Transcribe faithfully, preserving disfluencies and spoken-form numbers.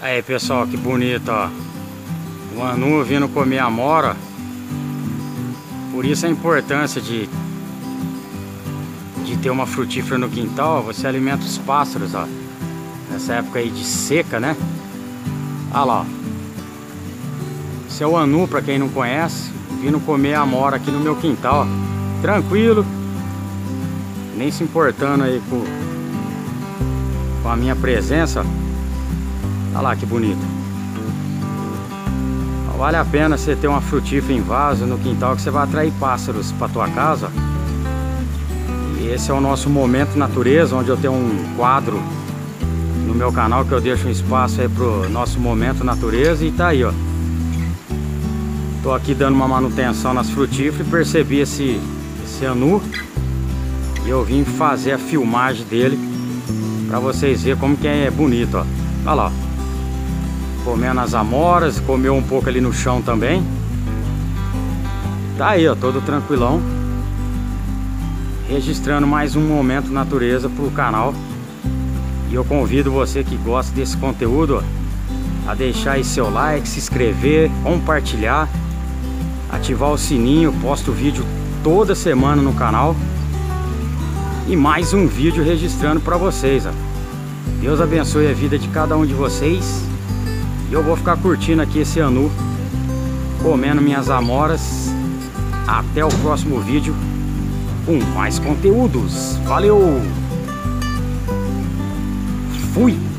Aí pessoal, que bonito, ó. O anu vindo comer amora. Por isso a importância de de ter uma frutífera no quintal. Você alimenta os pássaros, ó. Nessa época aí de seca, né? Olha lá, ó. Esse é o anu, pra quem não conhece, vindo comer amora aqui no meu quintal, ó. Tranquilo, nem se importando aí com, com a minha presença. Olha lá que bonito. Vale a pena você ter uma frutífera em vaso no quintal, que você vai atrair pássaros para tua casa. E esse é o nosso Momento Natureza, onde eu tenho um quadro no meu canal que eu deixo um espaço aí pro nosso Momento Natureza. E tá aí, ó. Tô aqui dando uma manutenção nas frutíferas e percebi esse, esse anu. E eu vim fazer a filmagem dele para vocês verem como que é bonito, ó. Olha lá, ó. Comendo as amoras, comeu um pouco ali no chão também. Tá aí, ó, todo tranquilão. Registrando mais um Momento Natureza pro canal. E eu convido você que gosta desse conteúdo, ó, a deixar aí seu like, se inscrever, compartilhar, ativar o sininho. Posto vídeo toda semana no canal. E mais um vídeo registrando para vocês, ó. Deus abençoe a vida de cada um de vocês. E eu vou ficar curtindo aqui esse anu, comendo minhas amoras. Até o próximo vídeo com mais conteúdos. Valeu! Fui!